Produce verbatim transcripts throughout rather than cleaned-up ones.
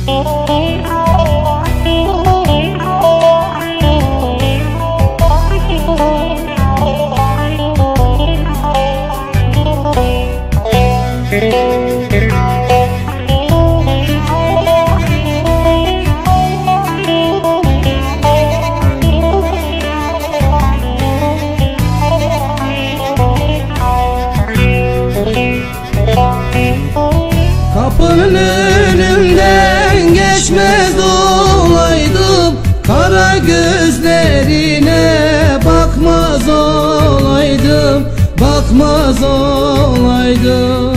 Kapının önünden geçmez olaydım, kara gözlerine bakmaz olaydım, bakmaz olaydım.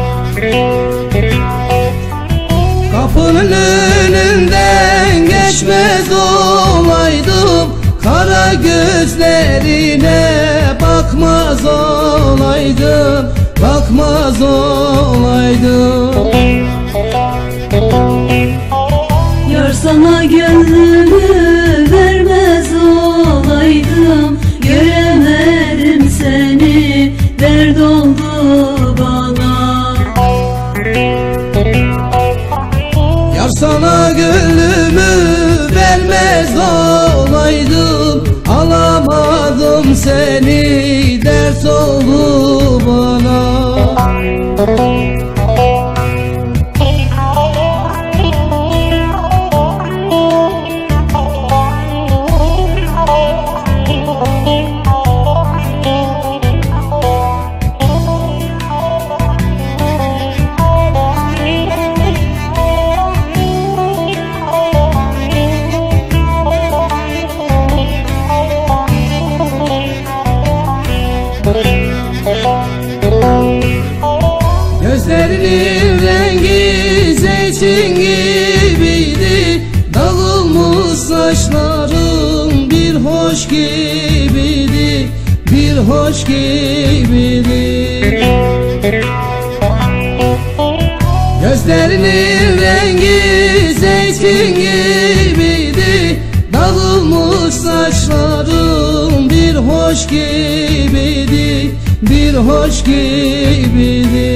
Kapının önünden geçmez olaydım, kara gözlerine bakmaz olaydım, bakmaz olaydım. Yar sana gönlümü vermez olaydım, göremedim seni, dert oldu bana. Yar sana gönlümü vermez olaydım, alamadım seni, dert oldu bana. Gözlerinin rengi zeytin gibiydi, dağılmış saçların bir hoş gibiydi, bir hoş gibiydi. Gözlerinin rengi zeytin gibiydi, dağılmış saçların bir hoş gibiydi, bir hoş gibiydi.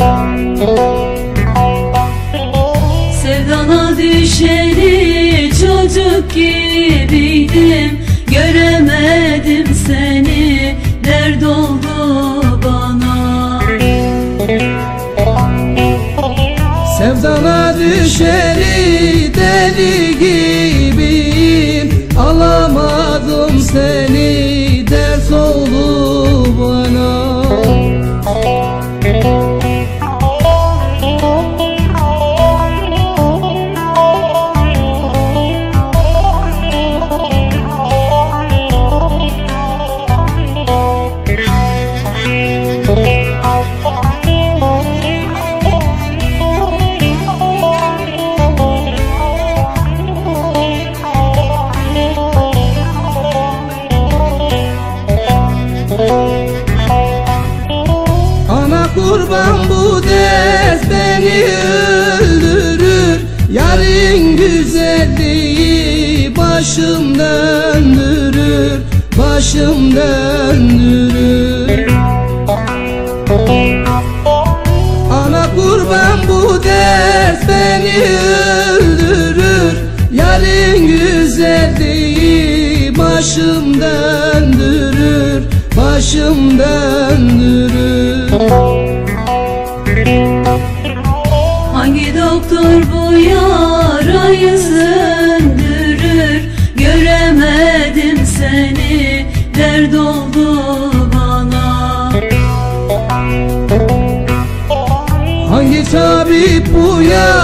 Sevdana düşeli çocuk gibiydim, göremedim seni, dert oldu bana. Sevdana düşeli deli gibiyim, alamadım seni, dert oldu bana. Kurban bu dert beni öldürür, yarın güzelliği başım döndürür, başım döndürür. Ana kurban bu dert beni öldürür, yarın güzelliği başım döndürür, başım döndürür. Hangi doktor bu yarayı söndürür, göremedim seni, dert oldu bana. Hangi tabip bu ya